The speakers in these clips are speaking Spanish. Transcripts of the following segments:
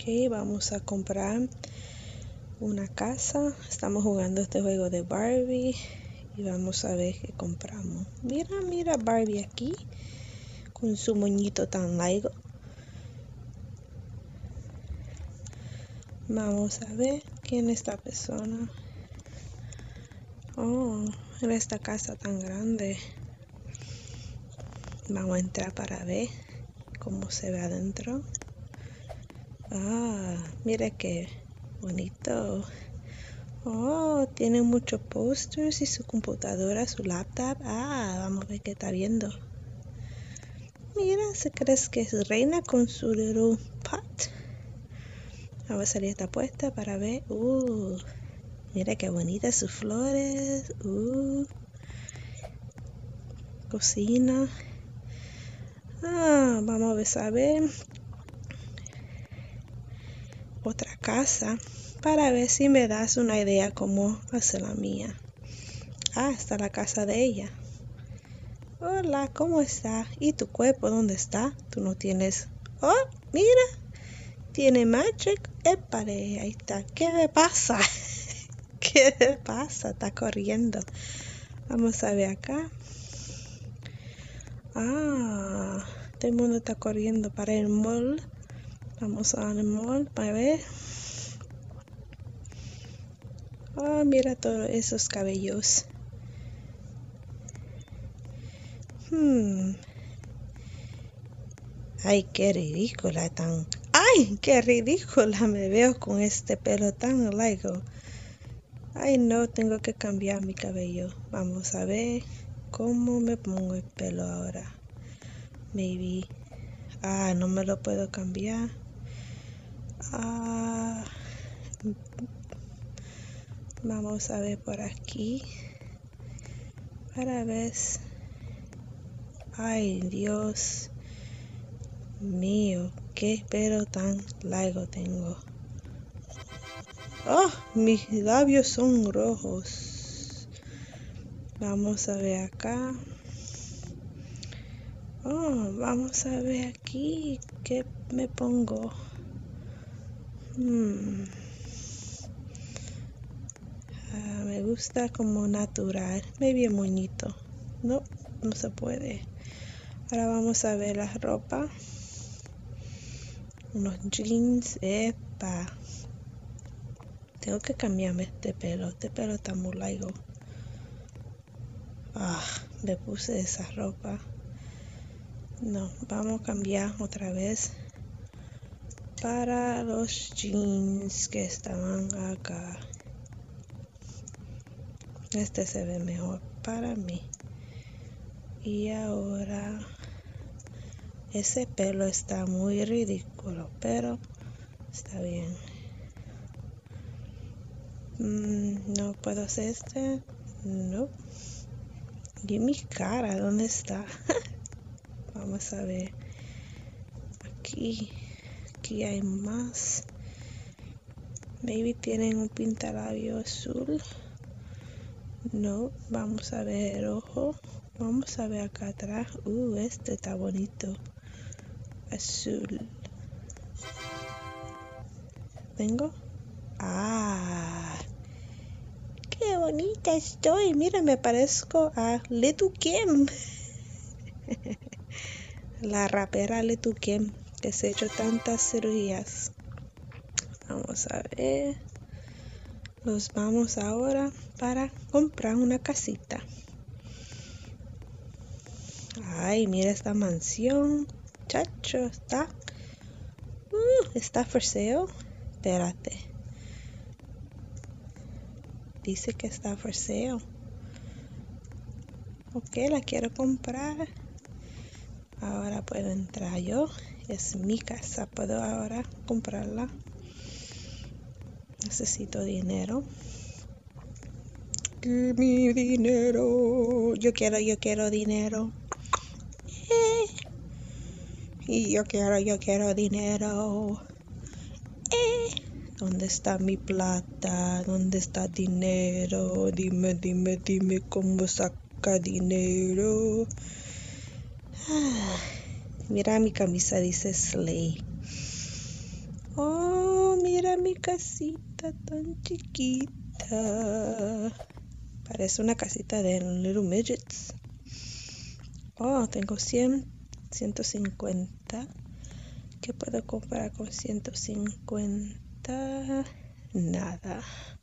Ok, vamos a comprar una casa. Estamos jugando este juego de Barbie y vamos a ver qué compramos. Mira Barbie aquí con su moñito tan largo. Vamos a ver quién es esta persona. Oh, en esta casa tan grande. Vamos a entrar para ver cómo se ve adentro. Ah, mire qué bonito. Oh, tiene muchos posters y su computadora, su laptop. Ah, vamos a ver qué está viendo. Mira, ¿se crees que es reina con su little pot? Vamos a salir esta puesta para ver. Mira qué bonitas sus flores. Cocina. Ah, vamos a ver otra casa para ver si me das una idea cómo hacer la mía. Ah, está la casa de ella. Hola, ¿cómo está? ¿Y tu cuerpo dónde está? Tú no tienes... Oh, mira, tiene Magic. Épale, ahí está. ¿Qué le pasa? ¿Qué le pasa? Está corriendo. Vamos a ver acá. Ah, todo el mundo está corriendo para el mall. Vamos al mall para ver. Oh, mira todos esos cabellos. Ay, qué ridícula tan... Ay, qué ridícula me veo con este pelo tan largo. Ay, no, tengo que cambiar mi cabello. Vamos a ver cómo me pongo el pelo ahora. Maybe... Ah, no me lo puedo cambiar. Ah... Vamos a ver por aquí. Para ver... Ay, Dios mío, qué pelo tan largo tengo. Oh, mis labios son rojos. Vamos a ver acá. Oh, vamos a ver aquí. ¿Qué me pongo? Me gusta como natural. Me ve moñito. No, no se puede. Ahora vamos a ver la ropa. Unos jeans. Epa. Tengo que cambiarme este pelo. Este pelo está muy largo. Ah, me puse esa ropa. No, vamos a cambiar otra vez para los jeans que estaban acá. Este se ve mejor para mí. Y ahora ese pelo está muy ridículo, pero está bien. No puedo hacer este. No. Y mi cara, ¿dónde está? Vamos a ver. Aquí hay más. Maybe tienen un pintalabio azul. No, vamos a ver el ojo. Vamos a ver acá atrás. Este está bonito. Azul. ¿Vengo? Ah, qué bonita estoy. Mira, me parezco a Little Kim. La rapera Little Kim, que se ha hecho tantas cirugías. Vamos a ver. Nos vamos ahora para comprar una casita. Ay, mira esta mansión. Chacho, está for sale. Espérate. Dice que está for sale. Ok, la quiero comprar. Ahora puedo entrar yo. Es mi casa. Puedo ahora comprarla. Necesito dinero. Give me dinero. Yo quiero dinero. Y yo quiero dinero. ¿Dónde está mi plata? ¿Dónde está dinero? Dime cómo saca dinero. Mira, mi camisa dice Slay. Oh, Mira mi casita tan chiquita. Parece una casita de Little Midgets. Oh, tengo 150. ¿Qué puedo comprar con 150? Nada.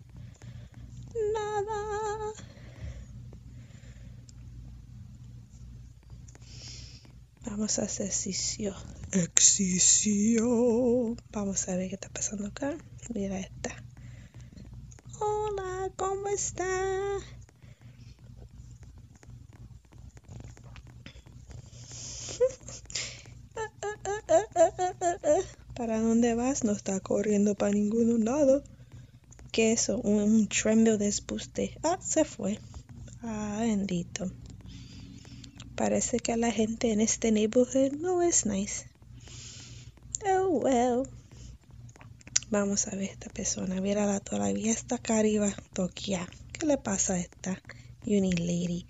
Vamos a hacer excision. Vamos a ver qué está pasando acá. Mira esta. Hola, ¿cómo está? ¿Para dónde vas? No está corriendo para ningún lado. ¿Qué es eso? Un tremendo despuste. Se fue. Bendito. Parece que la gente en este neighborhood no es nice. Oh, well. Vamos a ver esta persona. Mírala, todavía está acá arriba. Toquia. ¿Qué le pasa a esta uni lady?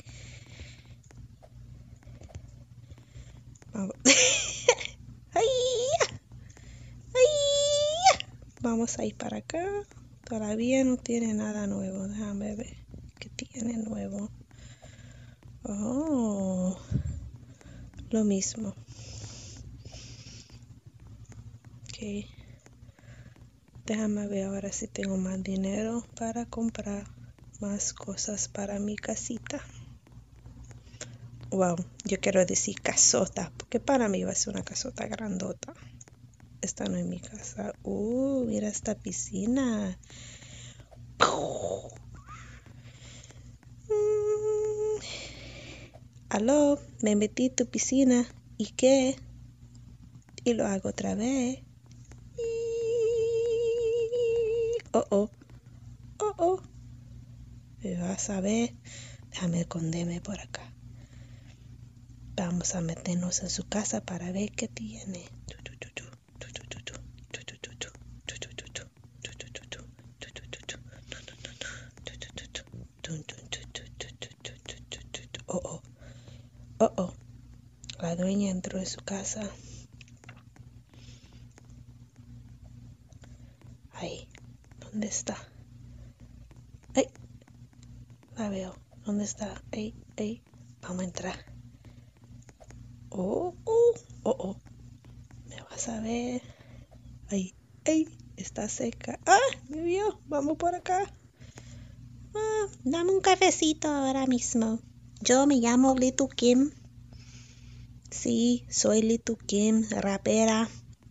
Vamos. ¡Ay! Vamos a ir para acá. Todavía no tiene nada nuevo. Déjame ver qué tiene nuevo. Oh, lo mismo. Ok. Déjame ver ahora si tengo más dinero para comprar más cosas para mi casita. Wow, yo quiero decir casota, porque para mí va a ser una casota grandota. Esta no es mi casa. Mira esta piscina. Aló, me metí en tu piscina. ¿Y qué? Y lo hago otra vez. Oh. Me vas a ver. Déjame esconderme por acá. Vamos a meternos en su casa para ver qué tiene. Oh. La dueña entró en su casa. Ahí. ¿Dónde está? ¡Ay! La veo. ¿Dónde está? ¡Ay! Vamos a entrar. Oh. Me vas a ver. ¡Ay! Está seca. Me vio. Vamos por acá. Dame un cafecito ahora mismo. Yo me llamo Little Kim. Sí, soy Little Kim, rapera.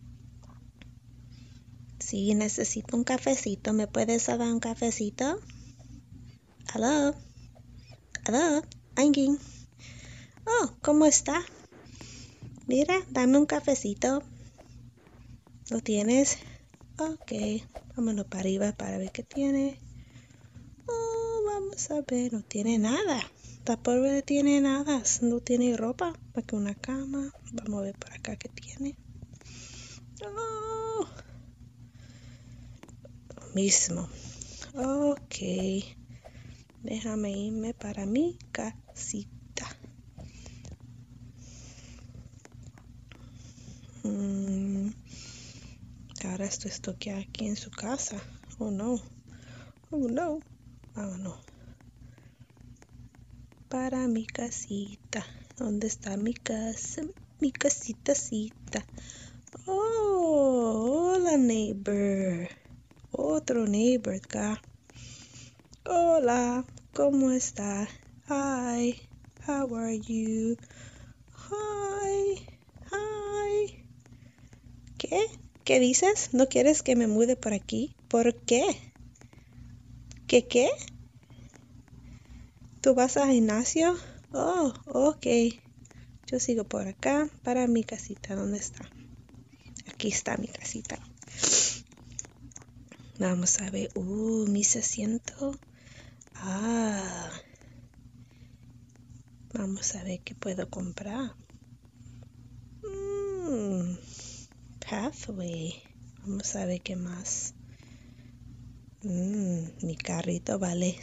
Sí, necesito un cafecito. ¿Me puedes dar un cafecito? Aló, alguien. Oh, ¿cómo está? Mira, dame un cafecito. ¿Lo tienes? Ok, vámonos para arriba para ver qué tiene. Vamos a ver, no tiene nada. Esta pobre no tiene nada, no tiene ropa, más que una cama. Vamos a ver por acá qué tiene. Lo mismo. Ok, déjame irme para mi casita. Ahora esto que aquí en su casa. Oh no. Vámonos. Para mi casita. ¿Dónde está mi casa? Mi casitacita. Oh, hola neighbor. Otro neighbor acá. Hola, ¿cómo está? Hi, how are you? Hi. ¿Qué dices? ¿No quieres que me mude por aquí? ¿Por qué? ¿Qué? ¿Tú vas al gimnasio? Oh, ok. Yo sigo por acá para mi casita. ¿Dónde está? Aquí está mi casita. Vamos a ver. Mi asiento. Vamos a ver qué puedo comprar. Pathway. Vamos a ver qué más. Mi carrito vale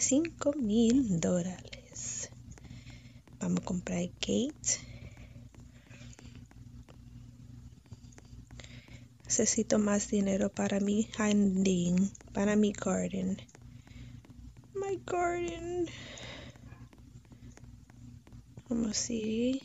$5,000. Vamos a comprar gate. Necesito más dinero para mi jardín, para mi garden. My garden. Vamos a seguir.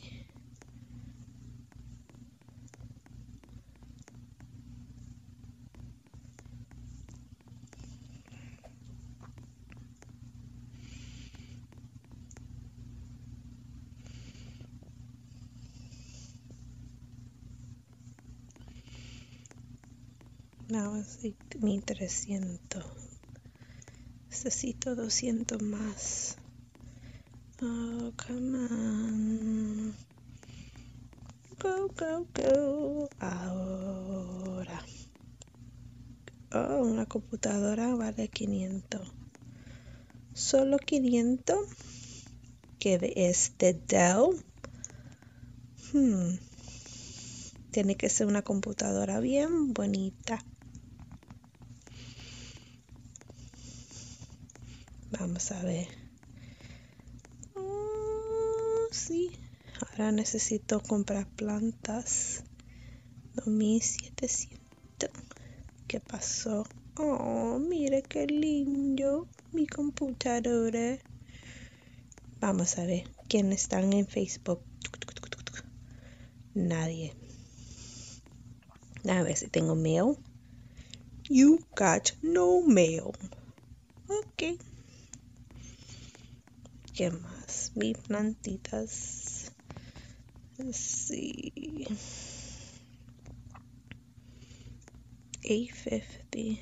Vamos a seguir 1300. Necesito 200 más. Oh, come on. Go, go, go. Ahora. Oh, una computadora vale 500. Solo 500. ¿Qué es de Dell? Tiene que ser una computadora bien bonita. Vamos a ver. Oh, sí. Ahora necesito comprar plantas. 2700. ¿Qué pasó? Oh, mire qué lindo. Mi computadora. Vamos a ver. ¿Quiénes están en Facebook? Nadie. A ver si tengo mail. You got no mail. Ok. ¿Qué más? Mis plantitas. Sí. 850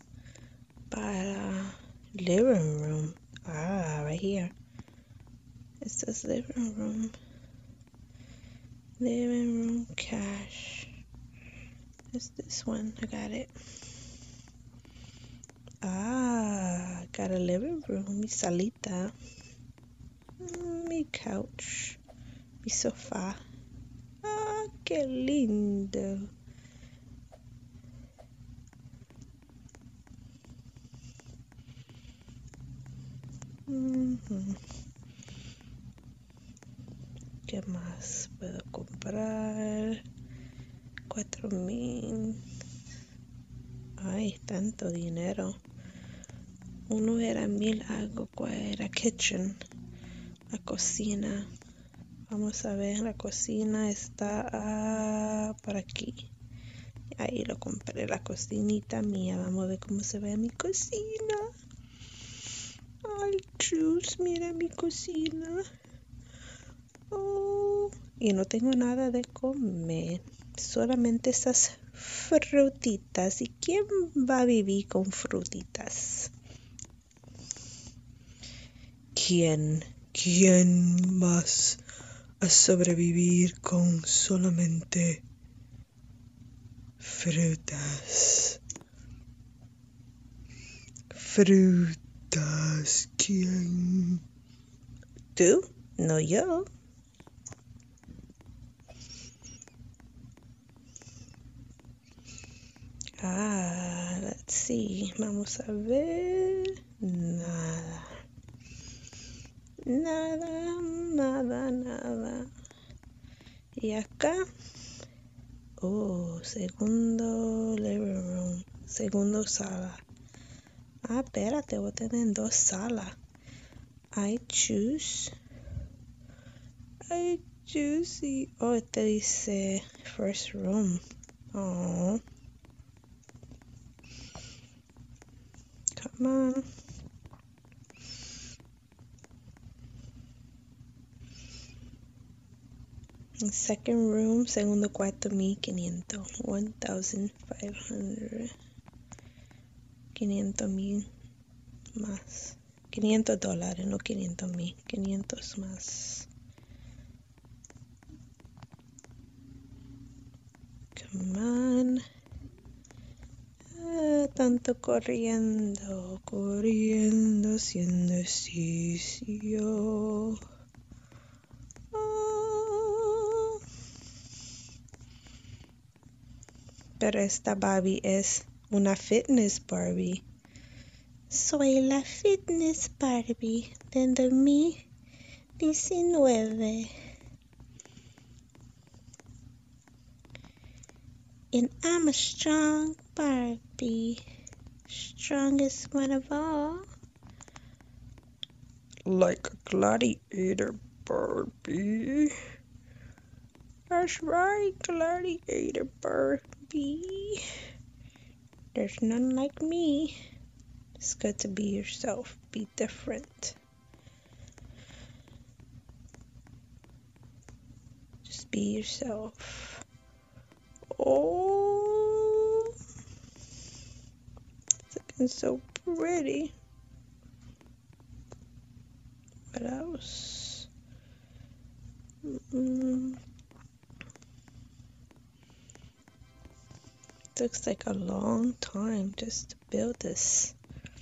para living room. Right here. It says living room. Living room cash. It's this one. I got it. Got a living room. Mi salita. Mi couch. Mi sofá. Qué lindo. ¿Qué más puedo comprar? 4000. Ay, tanto dinero. Uno era 1000 algo. ¿Cuál era? Kitchen. La cocina. Vamos a ver. La cocina está por aquí. Ahí lo compré. La cocinita mía. Vamos a ver cómo se ve mi cocina. Ay, chus. Mira mi cocina. Oh, y no tengo nada de comer. Solamente esas frutitas. ¿Y quién va a vivir con frutitas? ¿Quién más a sobrevivir con solamente frutas? Frutas. ¿Quién? ¿Tú? No yo. Let's see. Vamos a ver. Nada. Y acá. Segundo living room. Segundo sala. Espérate, voy a tener 2 salas. I choose. Y, este dice first room. Oh. Come on. Second room, segundo cuarto, 1500. 1500. 500,000 más. $500, no 500,000. 500 más. Come on. Tanto corriendo, haciendo ejercicio. Pero esta Barbie es una fitness Barbie. Soy la fitness Barbie de 2019. And I'm a strong Barbie. Strongest one of all. Like a gladiator, Barbie. That's right, gladiator, Barbie. There's none like me. It's good to be yourself. Be different. Just be yourself. Oh, it's looking so pretty. What else? It looks like a long time just to build this.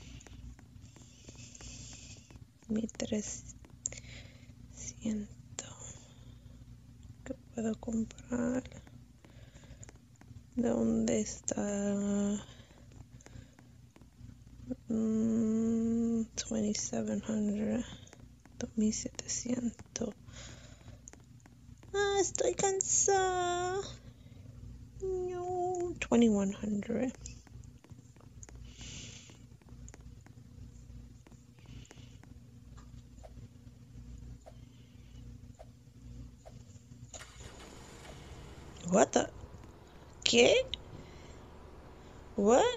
1300. ¿Qué puedo comprar? ¿Dónde está? 2700. 2700. Estoy cansada. No, 2100. What the? ¿Qué? What?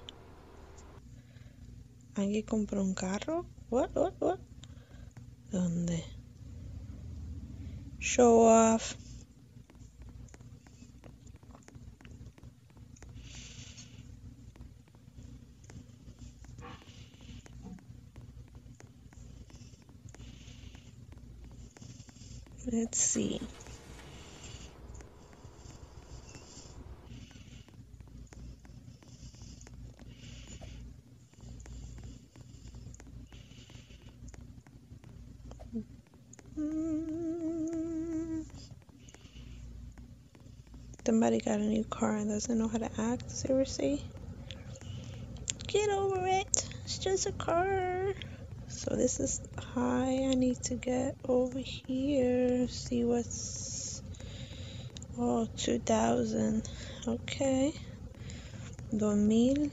¿Alguien compró un carro? What? ¿Dónde? Show off. Let's see. Somebody got a new car and doesn't know how to act. Seriously? Get over it. It's just a car. So this is high. I need to get over here. See what's... Oh, 2000. Okay. 2000.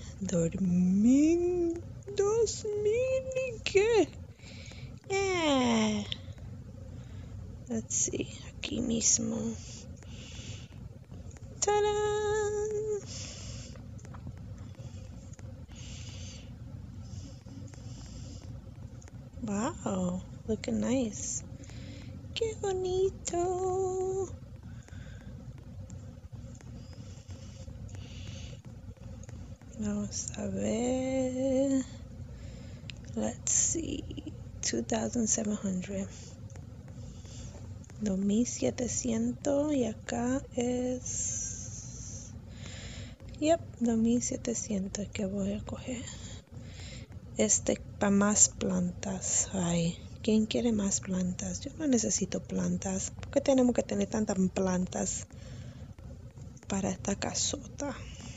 ¿Y qué? Yeah. Let's see. Aquí mismo. Ta-da! Wow, looking nice. Qué bonito. Vamos a ver. Let's see. 2700. 2700 y acá es... Yep, 2700 que voy a coger. Para más plantas. Ay, ¿quién quiere más plantas? Yo no necesito plantas. ¿Por qué tenemos que tener tantas plantas para esta casota?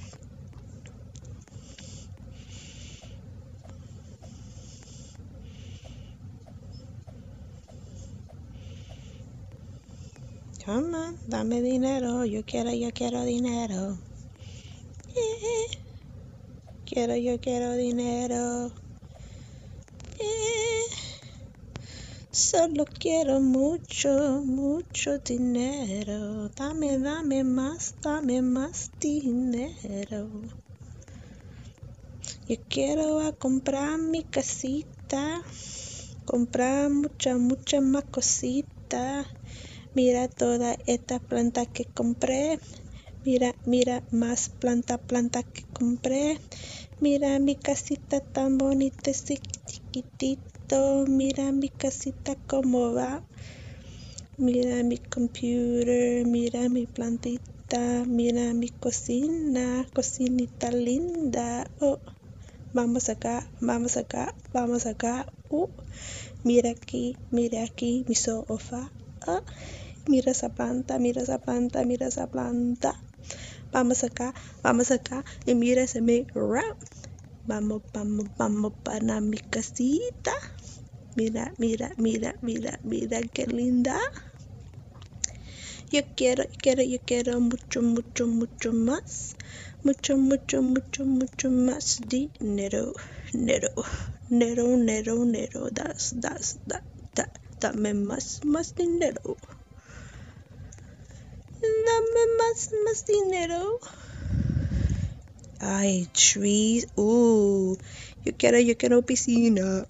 Come on, dame dinero. Yo quiero dinero. Quiero dinero. Solo quiero mucho dinero. Dame más dinero. Yo quiero comprar mi casita. Comprar mucha más cositas. Mira toda esta planta que compré. Mira más planta que compré. Mira mi casita tan bonita, chiquitito. Mira mi casita cómo va. Mira mi computer. Mira mi plantita. Mira mi cocinita linda. Oh, vamos acá. Mira aquí mi sofá. Oh, mira esa planta. Vamos acá y mira ese mirror. Vamos para mi casita. Mira qué linda. Yo quiero mucho, mucho, mucho más. Mucho, mucho, mucho, mucho más dinero. Nero. Dame más dinero. Dame más dinero. Ay, trees. Yo quiero piscina.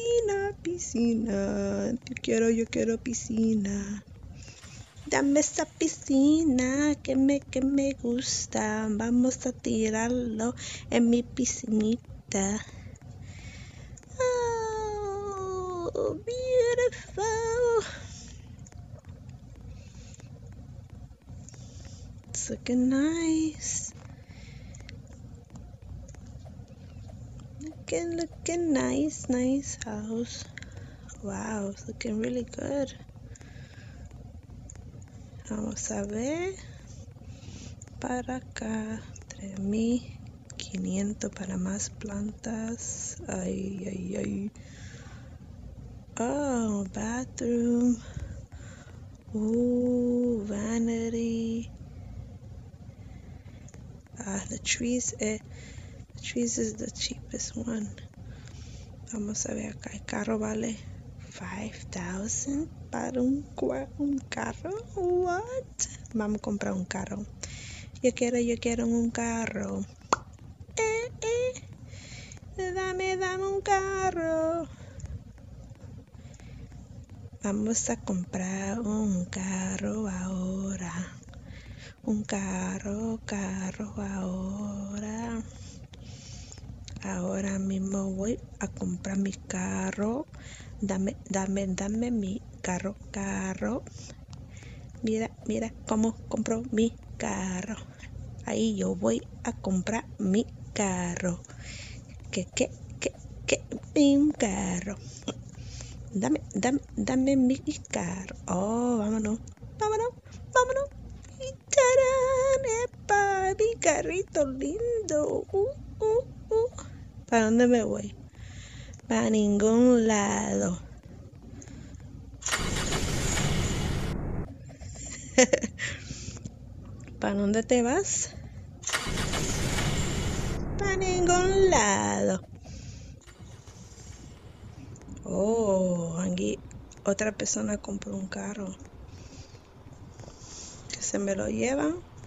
Yo quiero piscina. Dame esa piscina que me gusta. Vamos a tirarlo en mi piscinita. Oh, beautiful. It's looking nice. Looking nice house. Wow, it's looking really good. Vamos a ver. Para acá, 3,500 para más plantas. Ay. Oh, bathroom. Vanity. The trees is the cheapest one. Vamos a ver acá. El carro vale 5,000 para un carro. What? Vamos a comprar un carro. Yo quiero un carro. Dame un carro. Vamos a comprar un carro ahora. Un carro ahora. Ahora mismo voy a comprar mi carro. Dame mi carro. Mira cómo compro mi carro. Ahí yo voy a comprar mi carro. ¿Qué? Un carro. Dame mi carro. Oh, vámonos. Y tarán, epa, mi carrito lindo. ¿Para dónde me voy? Para ningún lado. ¿Para dónde te vas? Para ningún lado. Oh, aquí otra persona compró un carro. Que se me lo llevan.